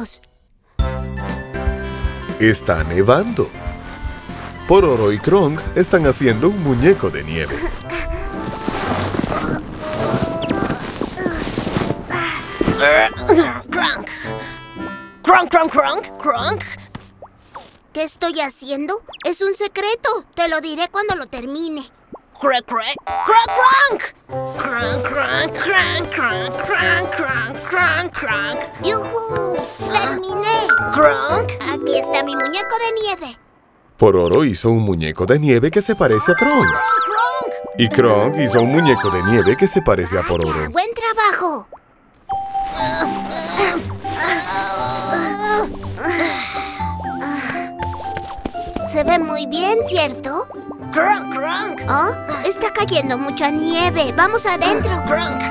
muñecos. Está nevando. Pororo y Kronk están haciendo un muñeco de nieve. Kronk. Kronk, Kronk, Kronk, Kronk. ¿Qué estoy haciendo? Es un secreto. Te lo diré cuando lo termine. Crack, crack, crack, crank. Crank, crank, crank, crank, crank, crank, crank, crank. ¡Yujú! ¡Terminé! Kronk. Aquí está mi muñeco de nieve. Pororo hizo un muñeco de nieve que se parece a Kronk. Kronk. Y Kronk hizo un muñeco de nieve que se parece a Pororo. ¡Buen trabajo! Se ve muy bien, ¿cierto? Kronk, Kronk. ¿Oh? Está cayendo mucha nieve. ¡Vamos adentro! Kronk.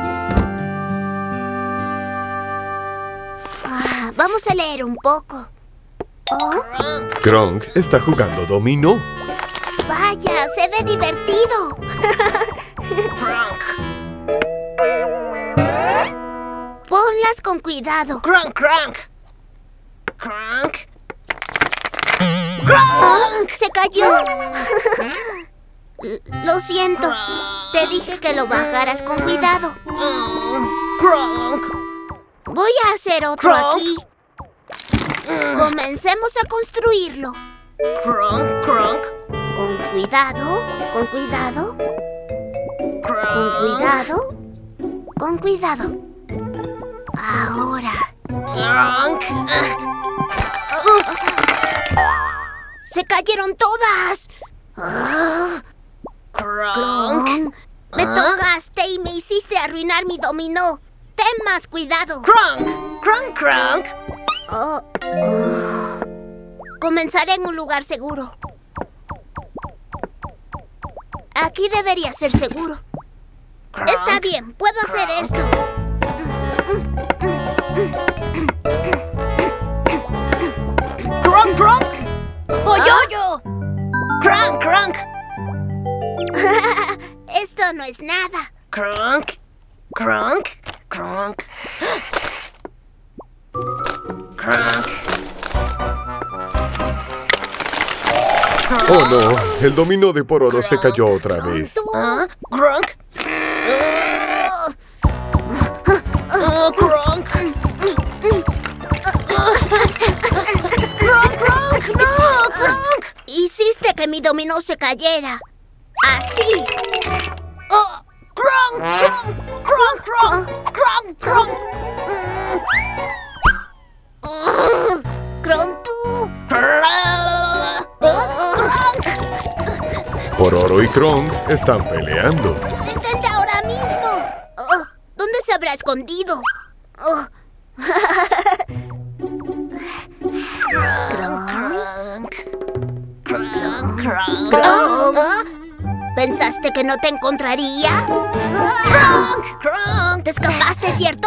Vamos a leer un poco. ¿Oh? Kronk está jugando dominó. ¡Vaya! ¡Se ve divertido! Kronk. Ponlas con cuidado. Kronk, Kronk. Kronk. ¡Oh! ¡Se cayó! Lo siento. Te dije que lo bajaras con cuidado. Kronk. Voy a hacer otro Kronk. aquí. Comencemos a construirlo. Kronk, Kronk. Con cuidado, con cuidado, con cuidado, con cuidado. Ahora. Kronk. ¡Se cayeron todas! Ah, Kronk. Kronk, me tocaste y me hiciste arruinar mi dominó. Ten más cuidado. Kronk. Kronk, Kronk. Oh, oh. Comenzaré en un lugar seguro. Aquí debería ser seguro. Está bien, puedo hacer esto. Kronk, Kronk. ¡Pollo! Kronk, Kronk. Esto no es nada. Kronk. Kronk. Kronk. Kronk. ¡Oh, no! El dominó de Pororo se cayó otra vez. Kronk. Kronk. Kronk, Kronk, no, Kronk. Hiciste que mi dominó se cayera. Así. Kronk, Kronk, Kronk, Kronk, Kronk, Kronk. Kronk, tú. Pororo y Kronk están peleando. Detente ahora mismo. Oh, ¿dónde se habrá escondido? Oh. Kronk. Kronk, Kronk. Kronk. ¿Pensaste que no te encontraría? Kronk, Kronk. ¿Te escapaste, cierto?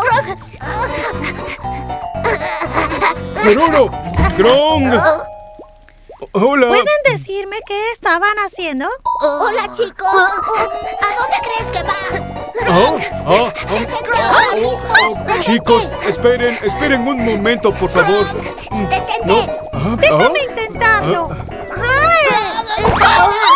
¡Pororo! ¡Kronk! ¡Hola! ¿Pueden decirme qué estaban haciendo? Hola, chicos. ¿A dónde crees que vas? Detente ahora mismo. Detente. Chicos, esperen un momento, por favor. Detente. Déjame intentarlo. ¡Ay! Espera.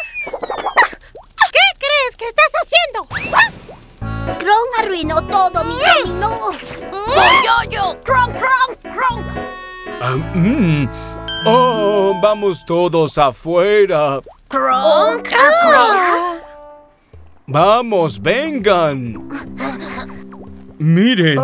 ¿Qué crees que estás haciendo? Kronk arruinó todo mi dominó. Yo. Kronk, Kronk, Kronk. ¡Oh! ¡Vamos todos afuera! Kronk. ¡Vamos, vengan! ¡Miren!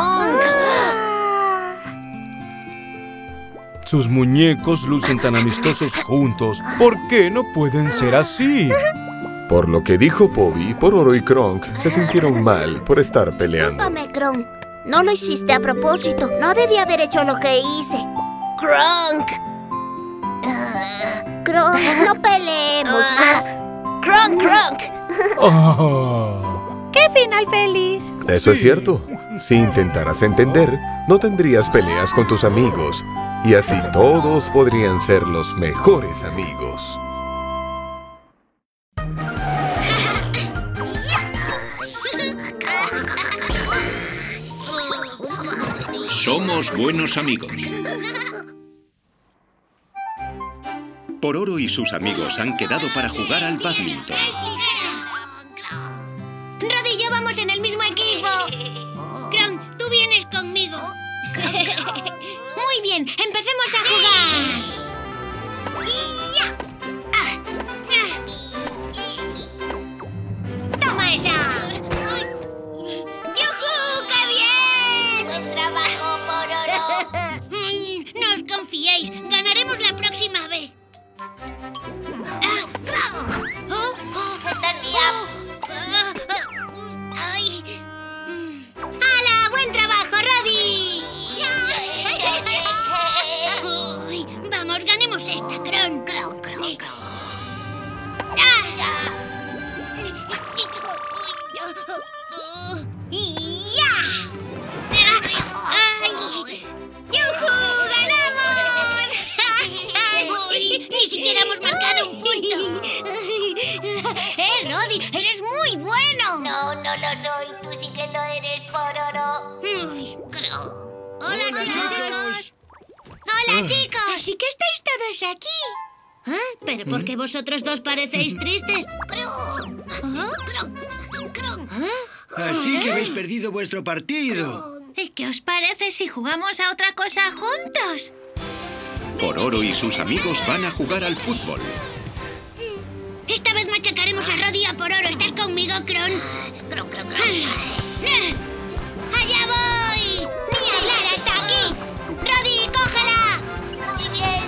Sus muñecos lucen tan amistosos juntos. ¿Por qué no pueden ser así? Por lo que dijo Pobi, Pororo y Kronk se sintieron mal por estar peleando. Discúlpame, Kronk. No lo hiciste a propósito. No debí haber hecho lo que hice. Kronk. Kronk, no peleemos más. Kronk, Kronk. Oh. ¡Qué final feliz! Eso es cierto. Si intentaras entender, no tendrías peleas con tus amigos. Y así todos podrían ser los mejores amigos. Somos buenos amigos. Pororo y sus amigos han quedado para jugar al bádminton. Roddy y yo vamos en el mismo equipo. Kron, tú vienes conmigo. Muy bien, empecemos a jugar. ¡Toma esa! ¡Yujú! ¡Qué bien! ¡Buen trabajo, Pororo! No os confiéis, ganaremos la próxima vez. ¡Ay! ¡Hala! ¡Buen trabajo, Roddy! Uy, vamos, ganemos esta, Kron. ¡Yujú! ¡Ganamos! ¡Ni siquiera hemos marcado un punto! Roddy! ¡Eres muy bueno! No, no lo soy. Tú sí que lo eres, Pororo. ¡Hola, chicos! ¡Hola, chicos! Así que estáis todos aquí. ¿Pero por qué vosotros dos parecéis tristes? Así que habéis perdido vuestro partido. ¿Y qué os parece si jugamos a otra cosa juntos? Pororo y sus amigos van a jugar al fútbol. Esta vez machacaremos a Roddy y a Pororo. ¿Estás conmigo, Kron? ¡Allá voy! ¡Ni hablar hasta aquí! ¡Roddy, cógela! Muy bien.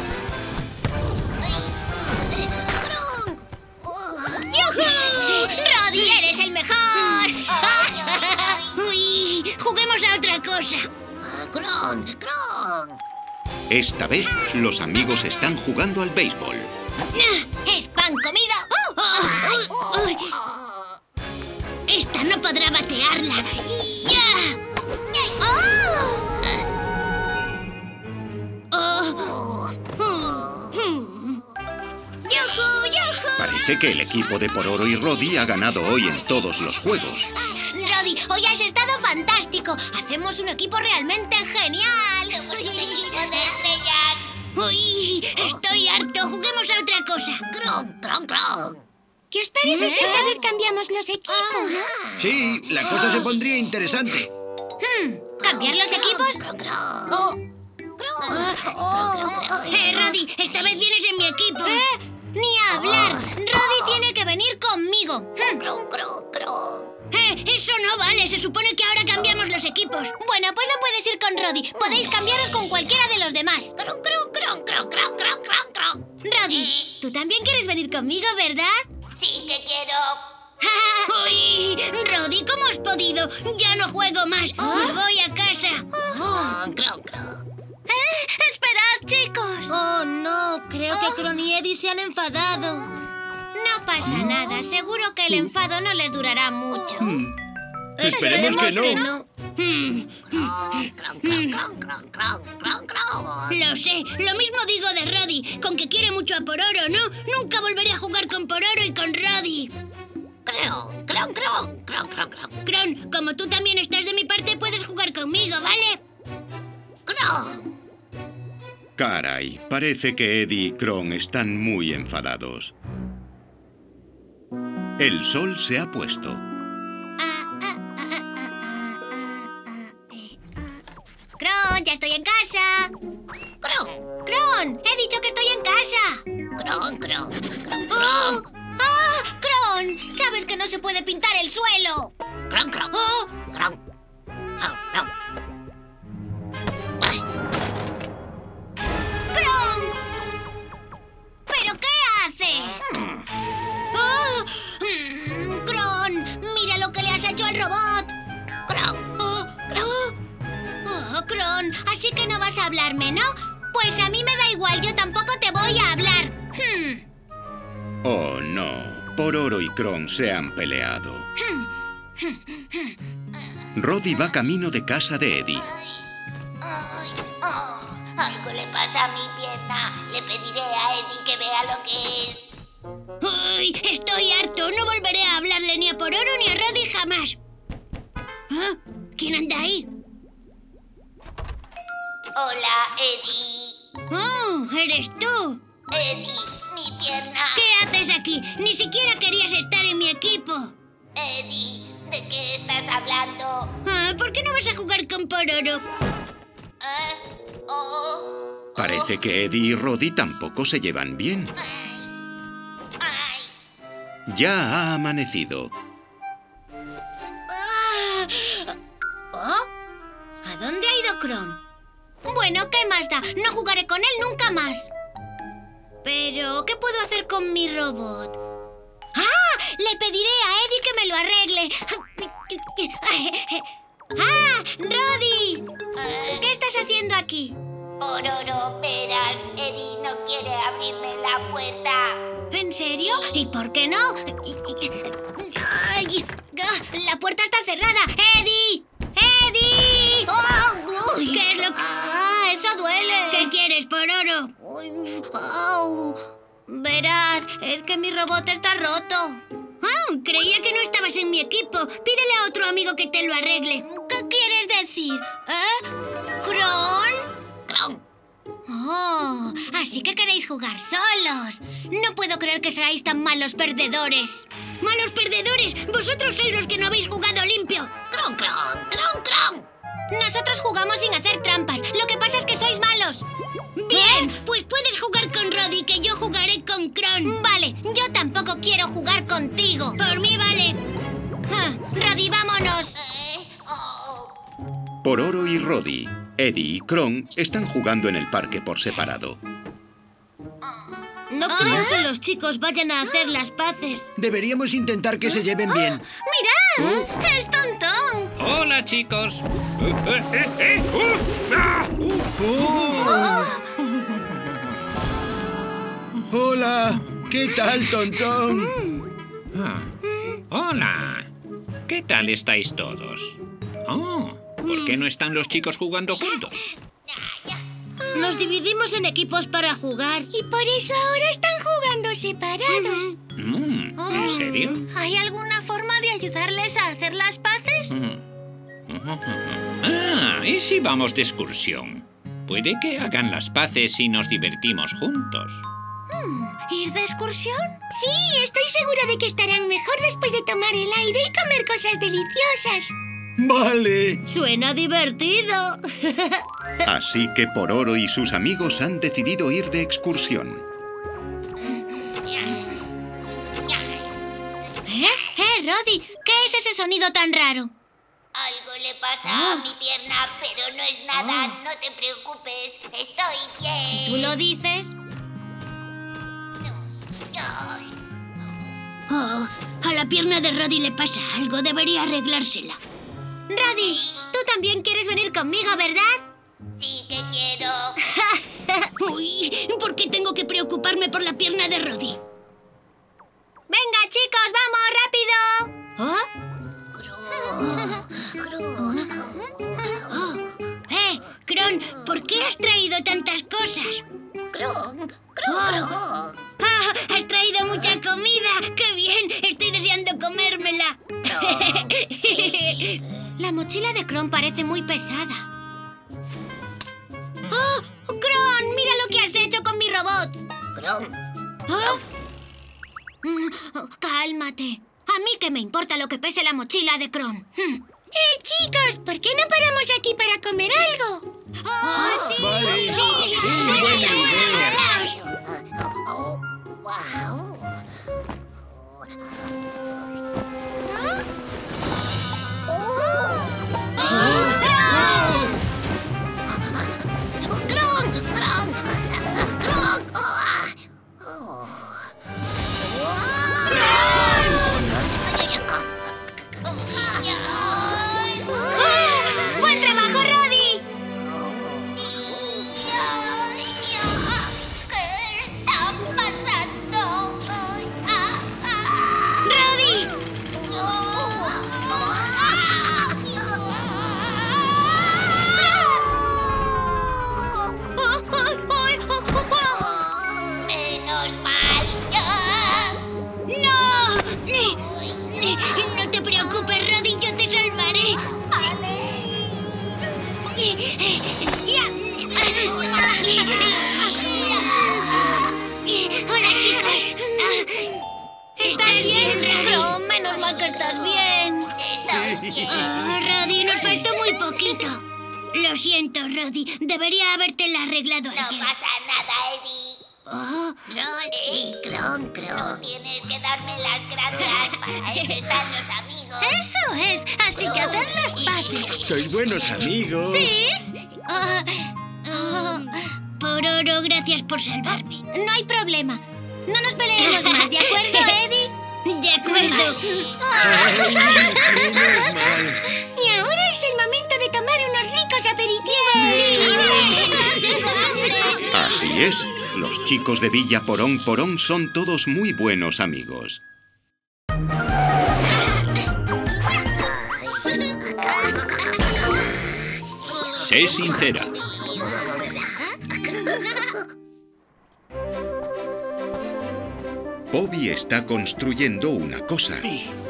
¡Yujú! ¡Roddy, eres el mejor! ¡Uy! ¡Juguemos a otra cosa! ¡Kron! Esta vez, los amigos están jugando al béisbol. ¡Es pan comido! ¡Esta no podrá batearla! Parece que el equipo de Pororo y Roddy ha ganado hoy en todos los juegos. Roddy, hoy has estado fantástico. Hacemos un equipo realmente genial. Somos un equipo de estrellas. Uy, estoy harto. Juguemos a otra cosa. ¡Kron! ¿Qué os parece si esta vez cambiamos los equipos? Sí, la cosa se pondría interesante. ¿Cambiar los equipos? Roddy, esta vez vienes en mi equipo. Ni hablar. Roddy tiene que venir conmigo. Eso no vale. Se supone que ahora cambiamos los equipos. Bueno, pues no puedes ir con Roddy. Podéis cambiaros con cualquiera de los demás. Roddy, tú también quieres venir conmigo, ¿verdad? Sí que quiero. ¡Uy! Roddy, ¿cómo has podido? Ya no juego más. Me voy a casa. ¡Esperad, chicos! Oh, no. Creo que Kron y Eddie se han enfadado. No pasa nada. Seguro que el enfado no les durará mucho. Esperemos que no. Lo sé. Lo mismo digo de Roddy. Con que quiere mucho a Pororo, ¿no? Nunca volveré a jugar con Pororo y con Roddy. Kron, como tú también estás de mi parte, puedes jugar conmigo, ¿vale? Caray, parece que Eddie y Kron están muy enfadados. El sol se ha puesto. Kron, ya estoy en casa. Kron, he dicho que estoy en casa. ¡Oh! ¡Ah! ¡Kron! ¿Sabes que no se puede pintar el suelo? ¡Oh! ¡Kron! ¿Pero qué haces? ¡Oh! ¡Kron! ¡Mira lo que le has hecho al robot! ¡Oh, Kron! Así que no vas a hablarme, ¿no? Pues a mí me da igual, yo tampoco te voy a hablar. Oh, no. Pororo y Kron se han peleado. Roddy va camino de casa de Eddie. Algo le pasa a mi pierna. Le pediré a Eddie que vea lo que es. ¡Ay! Estoy harto. No volveré a hablarle ni a Pororo ni a Roddy jamás. ¿Ah? ¿Quién anda ahí? Hola, Eddie. ¡Oh, eres tú! Eddie, mi pierna. ¿Qué haces aquí? Ni siquiera querías estar en mi equipo. Eddie, ¿de qué estás hablando? ¿Por qué no vas a jugar con Pororo? Parece que Eddie y Roddy tampoco se llevan bien. Ya ha amanecido. ¿A dónde ha ido Kron? Bueno, ¿qué más da? No jugaré con él nunca más. Pero, ¿qué puedo hacer con mi robot? ¡Ah! Le pediré a Eddie que me lo arregle. ¡Ah! ¡Roddy! ¿Qué estás haciendo aquí? Pororo, verás, Eddie no quiere abrirme la puerta. ¿En serio? ¿Y por qué no? ¡Ay! ¡La puerta está cerrada! ¡Eddie! ¡Eddie! ¿Qué es lo que...? ¡Ah, eso duele! ¿Qué quieres, Pororo? Verás, es que mi robot está roto. Creía que no estabas en mi equipo. Pídele a otro amigo que te lo arregle. ¿Qué quieres decir? ¿Kron? Oh, así que queréis jugar solos. No puedo creer que seáis tan malos perdedores. ¿Malos perdedores? Vosotros sois los que no habéis jugado limpio. ¡Kron, Kron! ¡Kron, Kron! Nosotros jugamos sin hacer trampas. Lo que pasa es que sois malos. Bien, pues puedes jugar con Roddy, que yo jugaré con Kron. Vale, yo tampoco quiero jugar contigo. Por mí vale. Roddy, vámonos. Pororo y Roddy, Eddie y Kron están jugando en el parque por separado. No creo que los chicos vayan a hacer las paces. Deberíamos intentar que se lleven bien. ¡Mirad! ¡Es Tontón! Hola, chicos. Hola, ¿qué tal, Tontón? Hola. ¿Qué tal estáis todos? ¿Por qué no están los chicos jugando juntos? Nos dividimos en equipos para jugar. Y por eso ahora están jugando separados. ¿En serio? ¿Hay alguna forma de ayudarles a hacer las paces? ¿Y si vamos de excursión? Puede que hagan las paces y nos divertimos juntos. ¿Ir de excursión? Sí, estoy segura de que estarán mejor después de tomar el aire y comer cosas deliciosas. ¡Vale! Suena divertido. Así que Pororo y sus amigos han decidido ir de excursión. Roddy, ¿qué es ese sonido tan raro? Algo le pasa a mi pierna, pero no es nada. No te preocupes, estoy bien. Si tú lo dices. A la pierna de Roddy le pasa algo. Debería arreglársela. Roddy, tú también quieres venir conmigo, ¿verdad? Sí que quiero. Uy, ¿por qué tengo que preocuparme por la pierna de Roddy? ¡Venga, chicos, vamos, rápido! Kron, ¿por qué has traído tantas cosas? Kron. ¡Has traído mucha comida! ¡Qué bien! Estoy deseando comérmela. La mochila de Kron parece muy pesada. ¡Oh! ¡Kron! ¡Mira lo que has hecho con mi robot! Kron. Cálmate. A mí que me importa lo que pese la mochila de Kron. Chicos, ¿por qué no paramos aquí para comer algo? ¡Sí! Vale. ¡Sí! Sí, buena idea. Wow. ¡Buen trabajo, Roddy! Hola, chicos. ¿Estás bien, Roddy? No, menos mal que estás bien. Roddy, nos faltó muy poquito. Lo siento, Roddy. Debería habértela arreglado ayer. No pasa nada, Eddie. Roddy, Kron. Tienes que darme las gracias. Para eso están los amigos. Eso es. Así que hacer las paces. Sois buenos amigos. ¿Sí? Por oro, gracias por salvarme. No hay problema. No nos peleemos más, ¿de acuerdo, Eddie? De acuerdo. Ay, menos mal. Y ahora es el momento de tomar unos ricos aperitivos. Así es. Los chicos de Villa Porón Porón son todos muy buenos amigos. Sé sincera. Bobby está construyendo una cosa.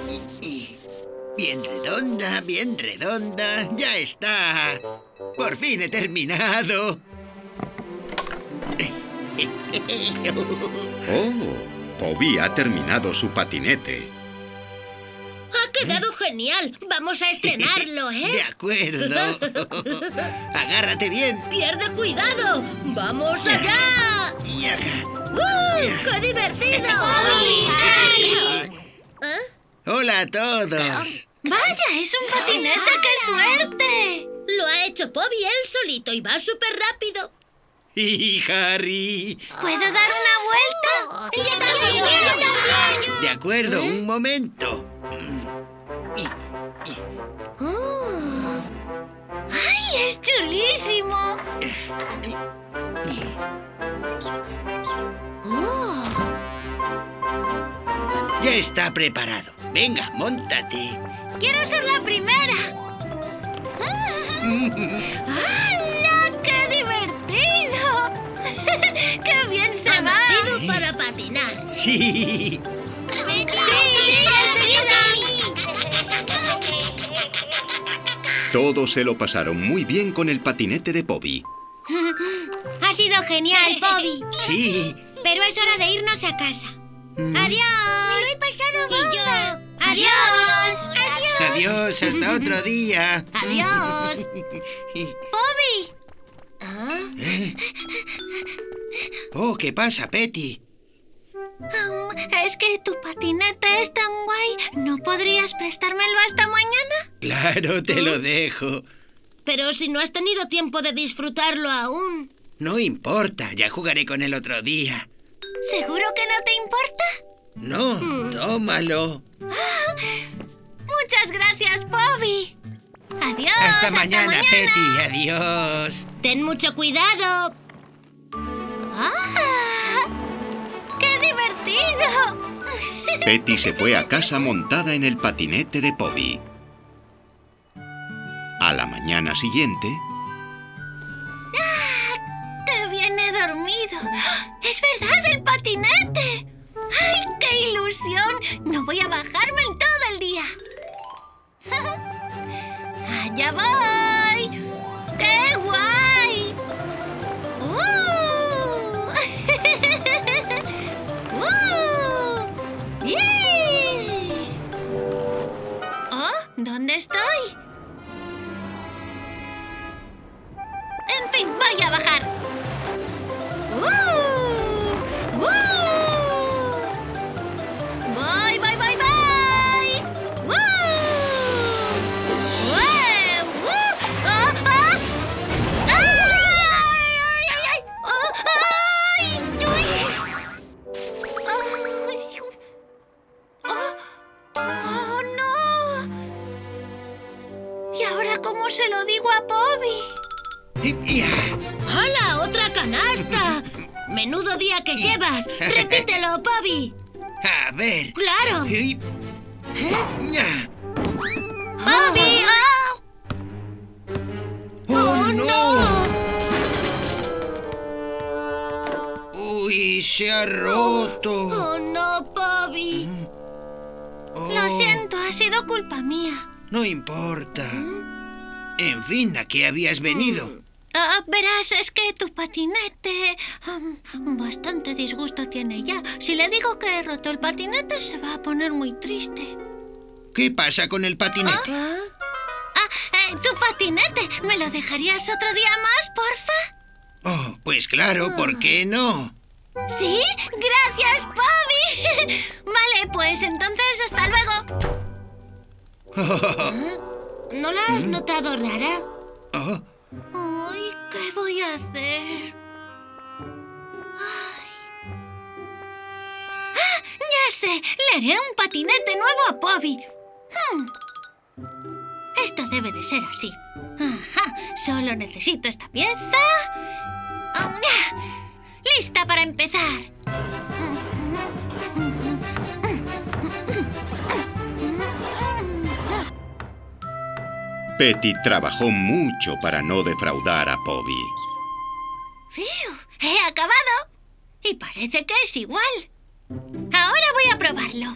Bien redonda. Ya está. Por fin he terminado. Oh, Bobby ha terminado su patinete. Ha quedado genial. Vamos a estrenarlo, ¿eh? De acuerdo. Agárrate bien. ¡Pierde cuidado! ¡Vamos allá! Y acá. ¡Qué divertido! Hola a todos. ¡Vaya, es un patinete! ¡Qué suerte! Lo ha hecho Bobby él solito y va súper rápido. Y Harry. ¿Puedo dar una vuelta? ¡Yo también! De acuerdo, un momento. ¡Ay, es chulísimo! Ya está preparado. Venga, móntate. ¡Quiero ser la primera! ¡Hala! ¡Qué divertido! ¡Qué bien se va! Nacido para patinar. Sí. ¡Sí, enseguida! Todos se lo pasaron muy bien con el patinete de Bobby. Ha sido genial, Bobby. Sí. Pero es hora de irnos a casa. ¡Adiós! ¡Me lo he pasado bomba! ¿Y yo? ¡Adiós! ¡Adiós! Adiós, hasta otro día. ¡Adiós! ¡Bobby! Oh, ¿qué pasa, Petty? Es que tu patinete es tan guay. ¿No podrías prestármelo hasta mañana? Claro, te lo dejo. Pero si no has tenido tiempo de disfrutarlo aún. No importa, ya jugaré con él otro día. ¿Seguro que no te importa? No, tómalo. Muchas gracias, Bobby. Adiós. Hasta mañana, Petty. Adiós. Ten mucho cuidado. ¡Qué divertido! Petty se fue a casa montada en el patinete de Bobby. A la mañana siguiente... ¡Qué bien he dormido! ¡Es verdad, el patinete! ¡Ay, qué ilusión! No voy a bajarme en todo el día. ¡Allá voy! ¡Qué guay! ¡Yee! ¿Oh? ¿Dónde estoy? En fin, voy a bajar. Voy. ¡Oh, no! ¿Y ahora cómo se lo digo a Bobby? ¡Hala, otra canasta! ¡Menudo día que llevas! ¡Repítelo, Bobby! A ver. ¡Claro! ¡Bobby! ¡Oh, no! ¡Uy, se ha roto! ¡Oh, no, Bobby! Oh, Lo siento, ha sido culpa mía. no importa. En fin, ¿a qué habías venido? Verás, es que tu patinete bastante disgusto tiene ya. Si le digo que he roto el patinete, se va a poner muy triste. ¿Qué pasa con el patinete? Tu patinete. ¿Me lo dejarías otro día más, porfa? Oh, pues claro, ¿por qué no? ¿Sí? ¡Gracias, Bobby! Vale, pues entonces hasta luego. ¿No la has notado rara? Oh, Ay, ¿qué voy a hacer? Ya sé, le haré un patinete nuevo a Bobby. Esto debe de ser así. Ajá, solo necesito esta pieza. ¡Lista para empezar! Petty trabajó mucho para no defraudar a Bobby. ¡Fiu! ¡He acabado! Y parece que es igual. Ahora voy a probarlo.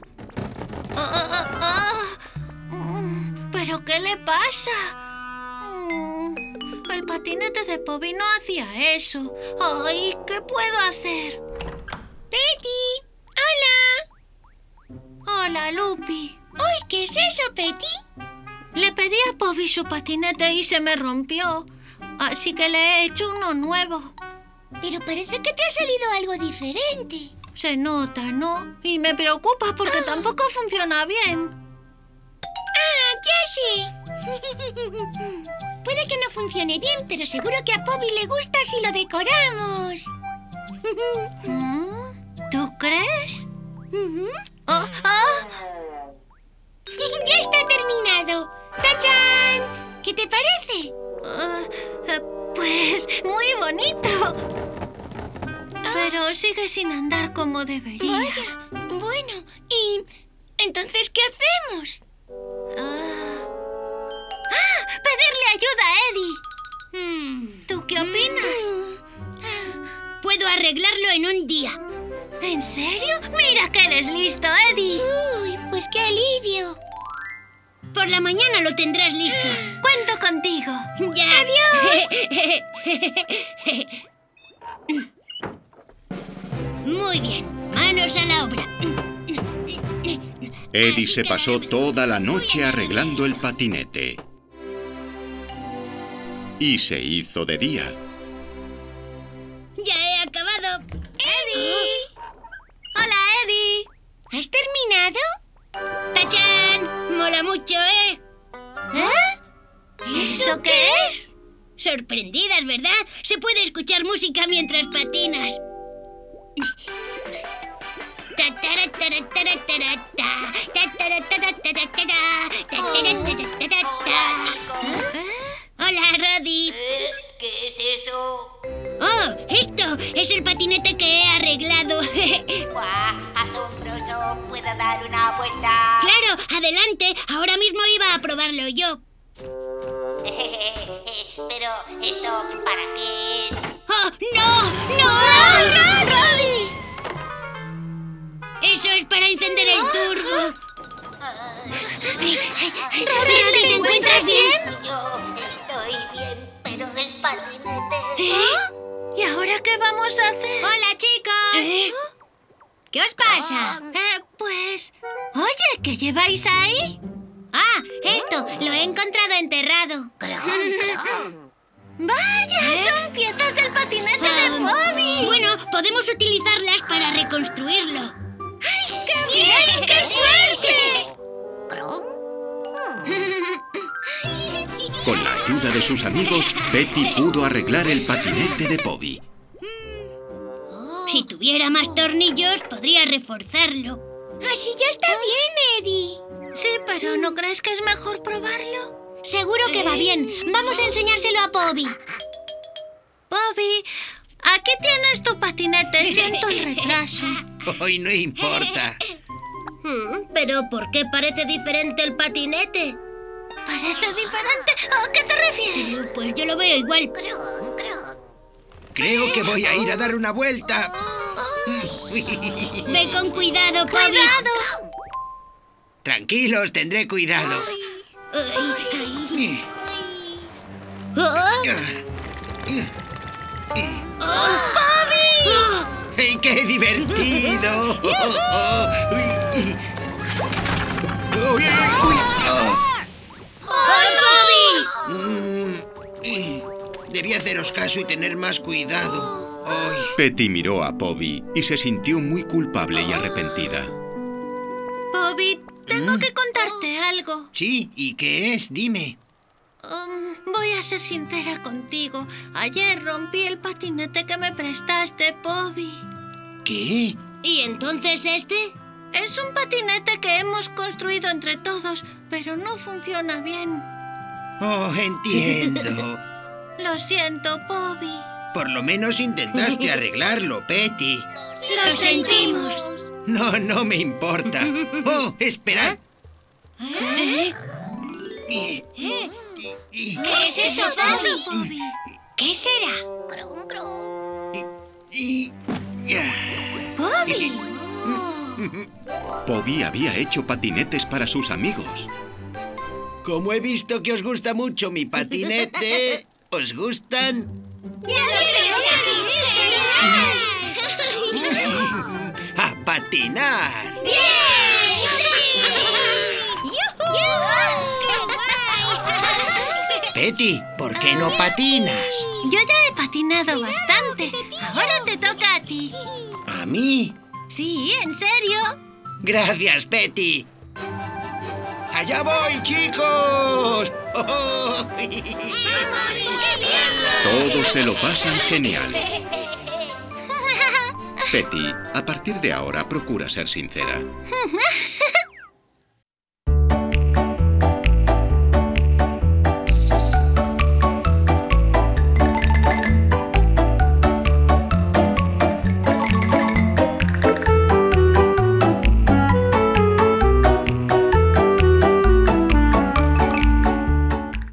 ¿Pero qué le pasa? El patinete de Bobby no hacía eso. ¡Ay! ¿Qué puedo hacer? ¡Petty! ¡Hola! Hola, Lupi. ¡Uy! ¿Qué es eso, Petty? Le pedí a Bobby su patinete y se me rompió. Así que le he hecho uno nuevo. Pero parece que te ha salido algo diferente. Se nota, ¿no? Y me preocupa porque tampoco funciona bien. ¡Ah, ya sé! Puede que no funcione bien, pero seguro que a Bobby le gusta si lo decoramos. ¿Tú crees? ¡Ya está terminado! ¡Tachán! ¿Qué te parece? Pues muy bonito. Pero sigue sin andar como debería. Vaya, bueno, ¿y entonces qué hacemos? ¡Pedirle ayuda a Eddie! ¿Tú qué opinas? Puedo arreglarlo en un día. ¿En serio? ¡Mira que eres listo, Eddie! Uy, pues qué alivio. Por la mañana lo tendrás listo. ¡Cuento contigo! ¡Ya! ¡Adiós! Muy bien, manos a la obra. Eddie se pasó toda la noche arreglando el patinete. Y se hizo de día. ¡Ya he acabado! ¡Eddie! ¡Hola, Eddie! ¿Has terminado? ¡Tachán! Mola mucho, ¿eh? ¿Eso qué es? Sorprendidas, ¿verdad? Se puede escuchar música mientras patinas. Hola, Roddy. ¿Qué es eso? Oh, esto es el patinete que he arreglado. ¡Guau! ¡Asombroso! ¿Puedo dar una vuelta? Claro, adelante. Ahora mismo iba a probarlo yo. Pero, ¿esto para qué es? ¡Oh, no! ¡No! ¡Roddy! Eso es para encender el turbo. Roddy, ¿te encuentras bien? Yo estoy bien, pero el patinete... ¿Y ahora qué vamos a hacer? ¡Hola, chicos! ¿Qué os pasa? Pues... Oye, ¿qué lleváis ahí? Ah, esto, lo he encontrado enterrado. ¡Vaya! ¡Son piezas del patinete de Bobby! Bueno, podemos utilizarlas para reconstruirlo. ¡Ay, qué bien! ¡Qué suerte! Con la ayuda de sus amigos, Petty pudo arreglar el patinete de Bobby. Si tuviera más tornillos, podría reforzarlo. Así ya está bien, Eddie. Sí, pero ¿no crees que es mejor probarlo? Seguro que va bien. Vamos a enseñárselo a Bobby. Bobby, aquí tienes tu patinete. Siento el retraso. Hoy no importa. ¿Pero por qué parece diferente el patinete? ¿Parece diferente? ¿A qué te refieres? Pues yo lo veo igual. Creo que voy a ir a dar una vuelta. Ve con cuidado, Bobby. ¡Cuidado! Tranquilos, tendré cuidado. ¡Hey, qué divertido! ¡Uy! Debí haceros caso y tener más cuidado. ¡Ay! Petty miró a Poby y se sintió muy culpable y arrepentida. Bobby, tengo que contarte algo. Sí, ¿y qué es? Dime. Voy a ser sincera contigo. Ayer rompí el patinete que me prestaste, Bobby. ¿Qué? ¿Y entonces este? Es un patinete que hemos construido entre todos, pero no funciona bien. Oh, entiendo. Lo siento, Bobby. Por lo menos intentaste arreglarlo, Petty. Lo sentimos. No me importa. Oh, esperad. ¿Qué es eso, Bobby? ¿Qué será? Bobby. Poby había hecho patinetes para sus amigos. Como he visto que os gusta mucho mi patinete, ¿os gustan? ¡A patinar! Petty, ¿por qué no patinas? Yo ya he patinado bastante. Ahora te toca a ti. ¿A mí? Sí, en serio. Gracias, Petty. ¡Allá voy, chicos! Todos se lo pasan genial. Petty, a partir de ahora procura ser sincera.